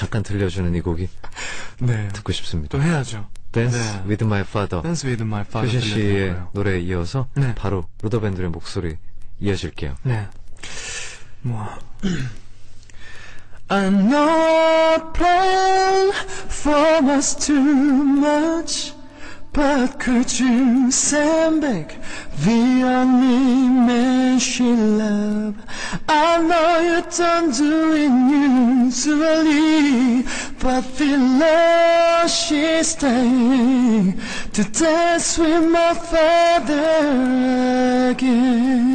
잠깐 들려주는 이 곡이 네. 듣고 싶습니다. 또 해야죠. Dance 네. with my father. Dance with my father. 효신 씨의 들려드릴까요? 노래에 이어서 네. 바로 루더밴드의 목소리 이어질게요. 네. 뭐. I know I plan for us too much, but could you send back the only man she loved? I know you're done doing usually, but the love she's staying to dance with my father again.